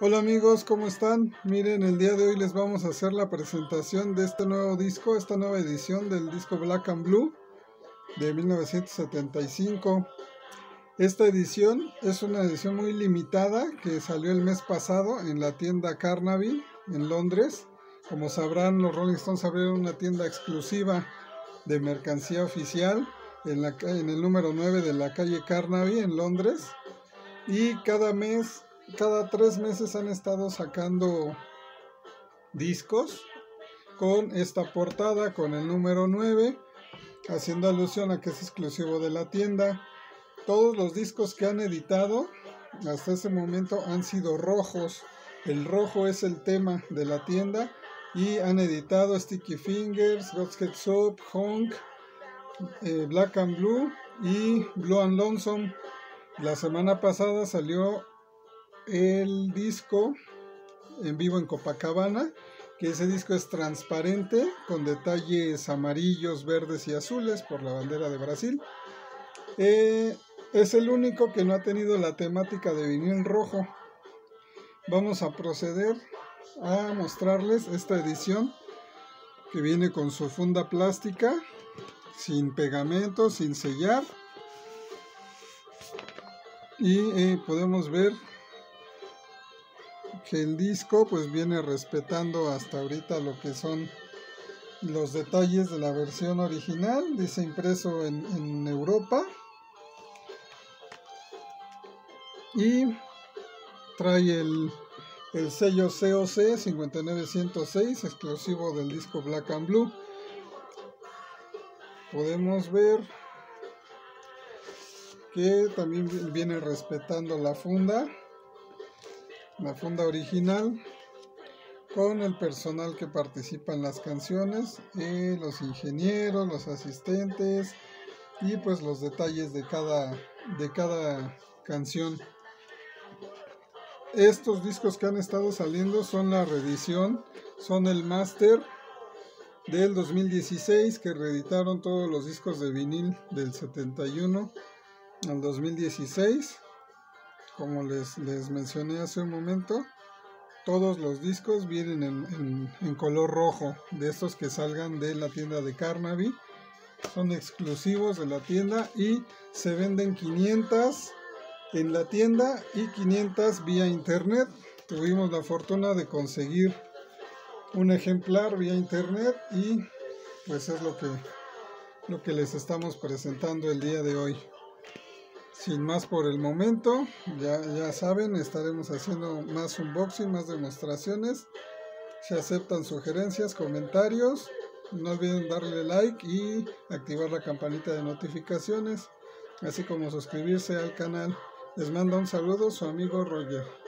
Hola amigos, ¿cómo están? Miren, el día de hoy les vamos a hacer la presentación de este nuevo disco, esta nueva edición del disco Black and Blue de 1975. Esta edición es una edición muy limitada que salió el mes pasado en la tienda Carnaby en Londres. Como sabrán, los Rolling Stones abrieron una tienda exclusiva de mercancía oficial en el número 9 de la calle Carnaby en Londres. Y cada 3 meses han estado sacando discos con esta portada, con el número 9, haciendo alusión a que es exclusivo de la tienda. Todos los discos que han editado hasta ese momento han sido rojos. El rojo es el tema de la tienda y han editado Sticky Fingers, God's Head Up, Honk, Black and Blue y Blue and Lonesome. La semana pasada salió el disco en vivo en Copacabana, que ese disco es transparente con detalles amarillos, verdes y azules por la bandera de Brasil. Es el único que no ha tenido la temática de vinil rojo. Vamos a proceder a mostrarles esta edición que viene con su funda plástica, sin pegamento, sin sellar. Y podemos ver que el disco pues viene respetando hasta ahorita lo que son los detalles de la versión original. Dice impreso en Europa y trae el sello COC 59106 exclusivo del disco Black and Blue. Podemos ver que también viene respetando la funda original, con el personal que participa en las canciones, los ingenieros, los asistentes y pues los detalles de cada canción. Estos discos que han estado saliendo son la reedición, son el máster del 2016, que reeditaron todos los discos de vinil del 71 al 2016. Como les mencioné hace un momento, todos los discos vienen en color rojo, de estos que salgan de la tienda de Carnaby. Son exclusivos de la tienda y se venden 500 en la tienda y 500 vía internet. Tuvimos la fortuna de conseguir un ejemplar vía internet y pues es lo que les estamos presentando el día de hoy. Sin más por el momento, ya saben, estaremos haciendo más unboxing, más demostraciones. Se aceptan sugerencias, comentarios. No olviden darle like y activar la campanita de notificaciones, así como suscribirse al canal. Les manda un saludo su amigo Roger.